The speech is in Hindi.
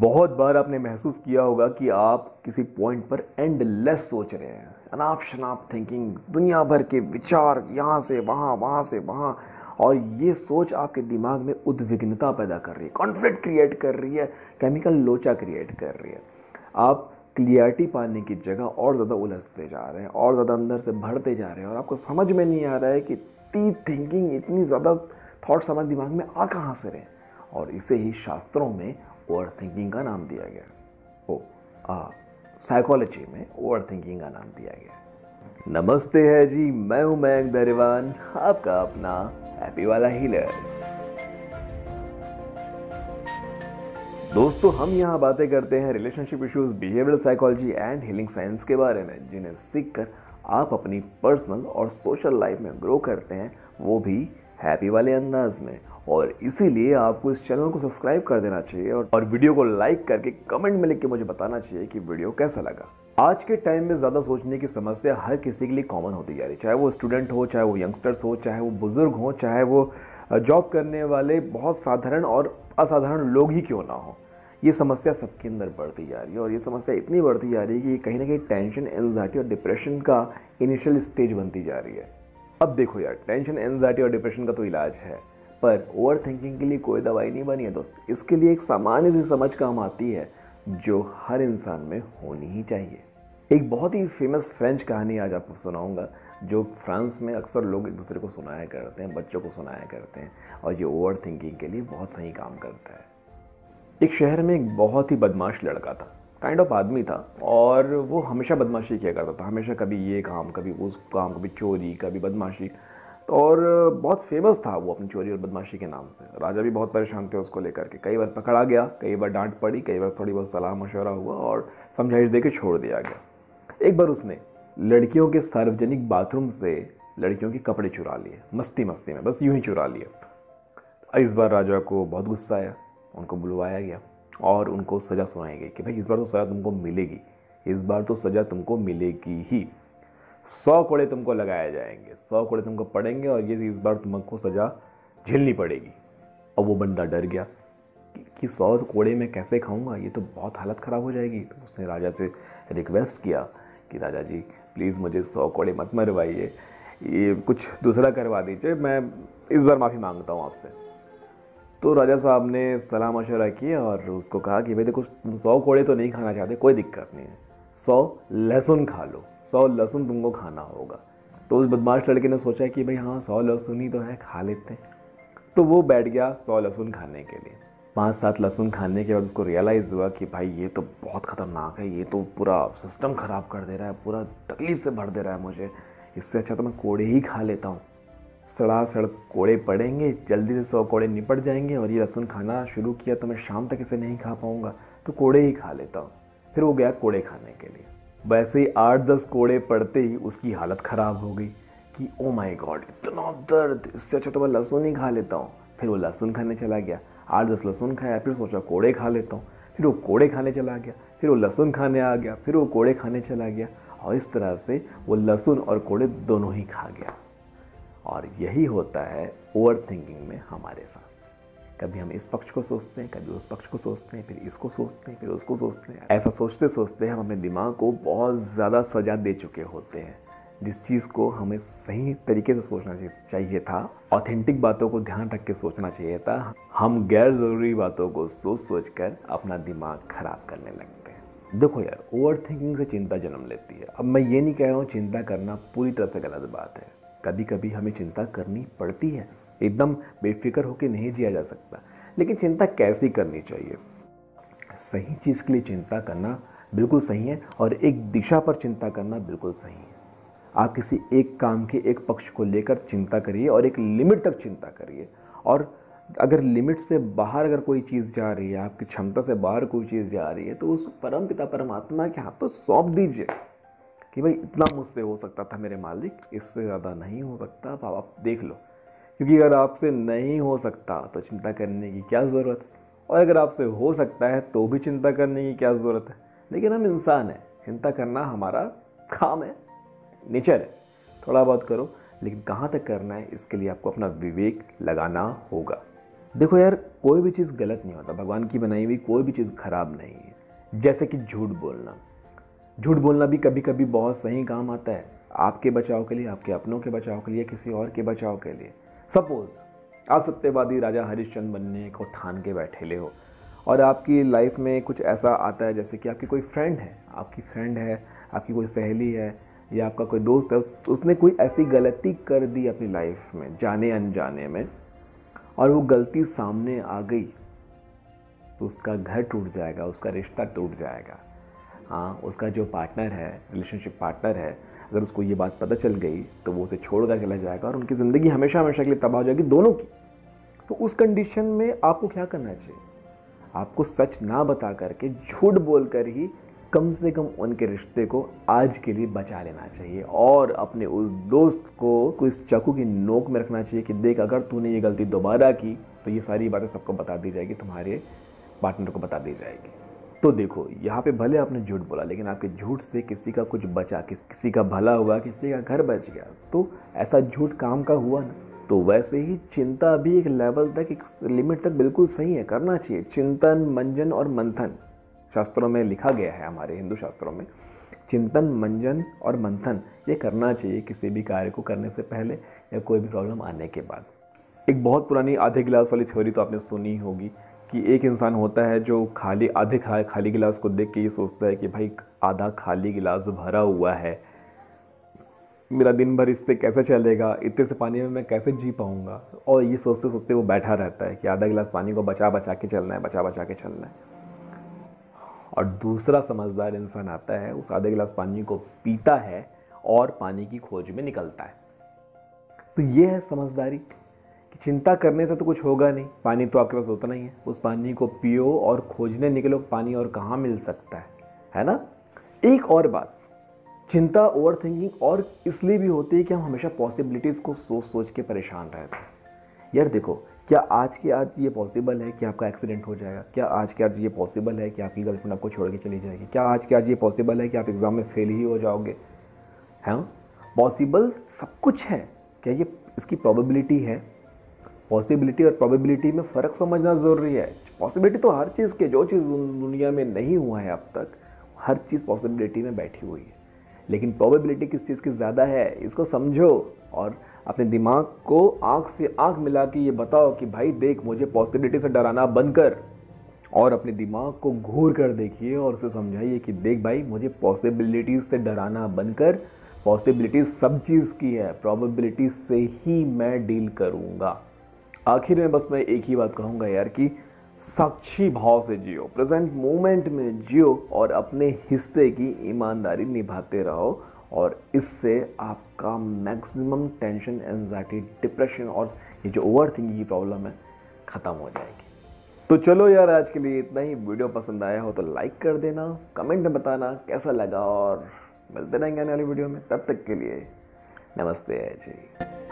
बहुत बार आपने महसूस किया होगा कि आप किसी पॉइंट पर एंडलेस सोच रहे हैं, अनाप शनाप थिंकिंग, दुनिया भर के विचार, यहाँ से वहाँ, वहाँ से वहाँ। और ये सोच आपके दिमाग में उद्विग्नता पैदा कर रही है, कॉन्फ्लिक्ट क्रिएट कर रही है, केमिकल लोचा क्रिएट कर रही है। आप क्लियरिटी पाने की जगह और ज़्यादा उलझते जा रहे हैं और ज़्यादा अंदर से भरते जा रहे हैं और आपको समझ में नहीं आ रहा है कि इतनी थिंकिंग, इतनी ज़्यादा थॉट्स हमारे दिमाग में आ कहाँ से रहे। और इसे ही शास्त्रों में ओवर थिंकिंग का नाम दिया गया। साइकोलॉजी में ओवर थिंकिंग का नाम दिया गया। नमस्ते है जी, मैं हूं मयंक दरिवान, आपका अपना हैप्पी वाला हीलर। दोस्तों, हम यहाँ बातें करते हैं relationship issues, behavioural psychology and healing science के बारे में, जिन्हें सीखकर आप अपनी पर्सनल और सोशल लाइफ में ग्रो करते हैं, वो भी हैप्पी वाले अंदाज में। और इसीलिए आपको इस चैनल को सब्सक्राइब कर देना चाहिए और वीडियो को लाइक करके कमेंट में लिख के मुझे बताना चाहिए कि वीडियो कैसा लगा। आज के टाइम में ज़्यादा सोचने की समस्या हर किसी के लिए कॉमन होती जा रही है, चाहे वो स्टूडेंट हो, चाहे वो यंगस्टर्स हो, चाहे वो बुजुर्ग हो, चाहे वो जॉब करने वाले बहुत साधारण और असाधारण लोग ही क्यों ना हो। ये समस्या सबके अंदर बढ़ती जा रही है और ये समस्या इतनी बढ़ती जा रही है कि कहीं ना कहीं टेंशन, एंजाइटी और डिप्रेशन का इनिशियल स्टेज बनती जा रही है। अब देखो यार, टेंशन, एंजाइटी और डिप्रेशन का तो इलाज है, पर ओवर थिंकिंग के लिए कोई दवाई नहीं बनी है दोस्त। इसके लिए एक सामान्य सी समझ काम आती है जो हर इंसान में होनी ही चाहिए। एक बहुत ही फेमस फ्रेंच कहानी आज आपको सुनाऊंगा, जो फ्रांस में अक्सर लोग एक दूसरे को सुनाया करते हैं, बच्चों को सुनाया करते हैं, और ये ओवर थिंकिंग के लिए बहुत सही काम करता है। एक शहर में एक बहुत ही बदमाश लड़का था, काइंड ऑफ आदमी था, और वो हमेशा बदमाशी किया करता था। हमेशा कभी ये काम, कभी उस काम, कभी चोरी, कभी बदमाशी। और बहुत फेमस था वो अपनी चोरी और बदमाशी के नाम से। राजा भी बहुत परेशान थे उसको लेकर के। कई बार पकड़ा गया, कई बार डांट पड़ी, कई बार थोड़ी बहुत सलाह मशवरा हुआ और समझाइश दे के छोड़ दिया गया। एक बार उसने लड़कियों के सार्वजनिक बाथरूम से लड़कियों के कपड़े चुरा लिए, मस्ती मस्ती में, बस यूं ही चुरा लिए। इस बार राजा को बहुत गुस्सा आया, उनको बुलवाया गया और उनको सज़ा सुनाई गई कि भाई इस बार तो सज़ा तुमको मिलेगी, इस बार तो सज़ा तुमको मिलेगी ही। 100 कोड़े तुमको लगाए जाएंगे, 100 कोड़े तुमको पड़ेंगे और ये इस बार तुमको सज़ा झेलनी पड़ेगी। अब वो बंदा डर गया कि 100 कोड़े मैं कैसे खाऊंगा, ये तो बहुत हालत ख़राब हो जाएगी। तो उसने राजा से रिक्वेस्ट किया कि राजा जी प्लीज़ मुझे 100 कोड़े मत मरवाइए, ये कुछ दूसरा करवा दीजिए, मैं इस बार माफ़ी मांगता हूँ आपसे। तो राजा साहब ने सलाह मशवरा किया और उसको कहा कि भाई देखो, तुम 100 कोड़े तो नहीं खाना चाहते, कोई दिक्कत नहीं है, 100 लहसुन खा लो, 100 लहसुन तुमको खाना होगा। तो उस बदमाश लड़के ने सोचा कि भाई हाँ, 100 लहसुन ही तो है, खा लेते हैं। तो वो बैठ गया 100 लहसुन खाने के लिए। 5-7 लहसुन खाने के बाद उसको रियलाइज़ हुआ कि भाई ये तो बहुत ख़तरनाक है, ये तो पूरा सिस्टम ख़राब कर दे रहा है, पूरा तकलीफ़ से भर दे रहा है मुझे, इससे अच्छा तो मैं कोड़े ही खा लेता हूँ। सड़ासड़ कोड़े पड़ेंगे, जल्दी से 100 कोड़े निपट जाएंगे, और ये लहसुन खाना शुरू किया तो मैं शाम तक इसे नहीं खा पाऊँगा, तो कोड़े ही खा लेता हूँ। फिर वो गया कोड़े खाने के लिए। वैसे ही 8-10 कोड़े पड़ते ही उसकी हालत ख़राब हो गई कि ओ माय गॉड, इतना दर्द, इससे अच्छा तो मैं लहसुन ही खा लेता हूँ। फिर वो लहसुन खाने चला गया, 8-10 लहसुन खाया, फिर सोचा कोड़े खा लेता हूँ, फिर वो कोड़े खाने चला गया, फिर वो लहसुन खाने आ गया, फिर वो कोड़े खाने चला गया, और इस तरह से वो लहसुन और कोड़े दोनों ही खा गया। और यही होता है ओवर थिंकिंग में हमारे साथ। कभी हम इस पक्ष को सोचते हैं, कभी उस पक्ष को सोचते हैं, फिर इसको सोचते हैं, फिर उसको सोचते हैं। ऐसा सोचते सोचते हम अपने दिमाग को बहुत ज़्यादा सजा दे चुके होते हैं। जिस चीज़ को हमें सही तरीके से सोचना चाहिए था, ऑथेंटिक बातों को ध्यान रख के सोचना चाहिए था, हम गैर ज़रूरी बातों को सोच सोच कर अपना दिमाग ख़राब करने लगते हैं। देखो यार, ओवर थिंकिंग से चिंता जन्म लेती है। अब मैं ये नहीं कह रहा हूँ चिंता करना पूरी तरह से गलत बात है, कभी कभी हमें चिंता करनी पड़ती है, एकदम बेफिक्र होकर नहीं जिया जा सकता। लेकिन चिंता कैसी करनी चाहिए? सही चीज़ के लिए चिंता करना बिल्कुल सही है, और एक दिशा पर चिंता करना बिल्कुल सही है। आप किसी एक काम के एक पक्ष को लेकर चिंता करिए और एक लिमिट तक चिंता करिए, और अगर लिमिट से बाहर अगर कोई चीज़ जा रही है, आपकी क्षमता से बाहर कोई चीज़ जा रही है, तो उस परम पिता परमात्मा के हाथ तो सौंप दीजिए कि भाई इतना मुझसे हो सकता था मेरे मालिक, इससे ज़्यादा नहीं हो सकता, अब आप देख लो। क्योंकि अगर आपसे नहीं हो सकता तो चिंता करने की क्या ज़रूरत है, और अगर आपसे हो सकता है तो भी चिंता करने की क्या ज़रूरत है। लेकिन हम इंसान हैं, चिंता करना हमारा काम है, नेचर है। थोड़ा बहुत करो, लेकिन कहाँ तक करना है इसके लिए आपको अपना विवेक लगाना होगा। देखो यार, कोई भी चीज़ गलत नहीं होता, भगवान की बनाई हुई कोई भी चीज़ खराब नहीं है। जैसे कि झूठ बोलना भी कभी कभी बहुत सही काम आता है, आपके बचाव के लिए, आपके अपनों के बचाव के लिए, किसी और के बचाव के लिए। सपोज आप सत्यवादी राजा हरिश्चंद्र बनने को ठान के बैठे हो और आपकी लाइफ में कुछ ऐसा आता है, जैसे कि आपकी कोई फ्रेंड है, आपकी कोई सहेली है या आपका कोई दोस्त है, उसने कोई ऐसी गलती कर दी अपनी लाइफ में जाने अनजाने में, और वो गलती सामने आ गई, तो उसका घर टूट जाएगा, उसका रिश्ता टूट जाएगा। हाँ, उसका जो पार्टनर है, रिलेशनशिप पार्टनर है, अगर उसको ये बात पता चल गई तो वो उसे छोड़कर चला जाएगा और उनकी ज़िंदगी हमेशा हमेशा के लिए तबाह हो जाएगी, दोनों की। तो उस कंडीशन में आपको क्या करना चाहिए? आपको सच ना बता करके, झूठ बोल कर ही कम से कम उनके रिश्ते को आज के लिए बचा लेना चाहिए, और अपने उस दोस्त को इस चाकू की नोक में रखना चाहिए कि देख, अगर तूने ये गलती दोबारा की तो ये सारी बातें सबको बता दी जाएगी, तुम्हारे पार्टनर को बता दी जाएगी। तो देखो, यहाँ पे भले आपने झूठ बोला, लेकिन आपके झूठ से किसी का कुछ बचा, किसी का भला हुआ, किसी का घर बच गया, तो ऐसा झूठ काम का हुआ ना। तो वैसे ही चिंता भी एक लेवल तक, एक लिमिट तक बिल्कुल सही है, करना चाहिए। चिंतन, मंजन और मंथन शास्त्रों में लिखा गया है, हमारे हिंदू शास्त्रों में चिंतन, मंजन और मंथन ये करना चाहिए किसी भी कार्य को करने से पहले या कोई भी प्रॉब्लम आने के बाद। एक बहुत पुरानी आधे गिलास वाली थ्योरी तो आपने सुनी होगी कि एक इंसान होता है जो खाली गिलास को देख के ये सोचता है कि भाई आधा खाली गिलास भरा हुआ है, मेरा दिन भर इससे कैसे चलेगा, इतने से पानी में मैं कैसे जी पाऊंगा, और ये सोचते सोचते वो बैठा रहता है कि आधा गिलास पानी को बचा बचा के चलना है। और दूसरा समझदार इंसान आता है, उस आधे गिलास पानी को पीता है और पानी की खोज में निकलता है। तो ये है समझदारी कि चिंता करने से तो कुछ होगा नहीं, पानी तो आपके पास उतना ही है, उस पानी को पियो और खोजने निकलो, पानी और कहाँ मिल सकता है ना। एक और बात, चिंता, ओवर थिंकिंग और इसलिए भी होती है कि हम हमेशा पॉसिबिलिटीज़ को सोच सोच के परेशान रहते हैं। यार देखो, क्या आज के आज ये पॉसिबल है कि आपका एक्सीडेंट हो जाएगा? क्या आज के आज ये पॉसिबल है कि आपकी गर्लफ्रेंड आपको छोड़ के चली जाएगी? क्या आज के आज ये पॉसिबल है कि आप एग्ज़ाम में फेल ही हो जाओगे? हाँ, पॉसिबल सब कुछ है। क्या ये इसकी प्रोबेबिलिटी है? पॉसिबिलिटी और प्रोबेबिलिटी में फ़र्क समझना ज़रूरी है। पॉसिबिलिटी तो हर चीज़ के, जो चीज़ दुनिया में नहीं हुआ है अब तक, हर चीज़ पॉसिबिलिटी में बैठी हुई है। लेकिन प्रोबेबिलिटी किस चीज़ की ज़्यादा है, इसको समझो और अपने दिमाग को आँख से आँख मिला के ये बताओ कि भाई देख, मुझे पॉसिबिलिटी से डराना बंद कर, और अपने दिमाग को घूर कर देखिए और उसे समझाइए कि देख भाई, मुझे पॉसिबिलिटीज़ से डराना बंद कर, पॉसिबिलिटीज़ सब चीज़ की है, प्रोबेबिलिटी से ही मैं डील करूँगा। आखिर में बस मैं एक ही बात कहूँगा यार कि साक्षी भाव से जियो, प्रेजेंट मोमेंट में जियो और अपने हिस्से की ईमानदारी निभाते रहो, और इससे आपका मैक्सिमम टेंशन, एंजाइटी, डिप्रेशन और ये जो ओवर थिंकिंग की प्रॉब्लम है ख़त्म हो जाएगी। तो चलो यार, आज के लिए इतना ही। वीडियो पसंद आया हो तो लाइक कर देना, कमेंट में बताना कैसा लगा, और मिलते रहेंगे आने वाली वीडियो में। तब तक के लिए नमस्ते जी।